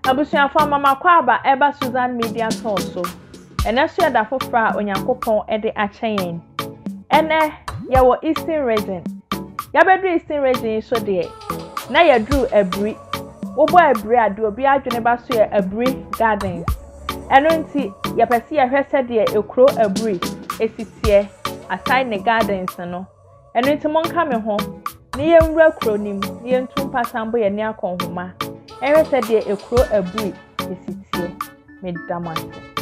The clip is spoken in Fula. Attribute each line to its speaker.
Speaker 1: Abusuafo mama kwaba eba Susan Media Talk so. Ene so da fofra Onyankopon ede achen. Ene ya wo Eastern region. Ya bedu Eastern region so de. Na ya dru Aburi. Wo bo Aburi ade obi adwene ba so ya Aburi Gardens. Eno nti ya pese ya hwese de ekro Aburi esitie aside ne gardens no. Eno nti monka me ho. Ni ye nwura kro nim, ni ye ntum pasambo ye ne akonhoma. Ewe se de ekro Aburi esitie medamase.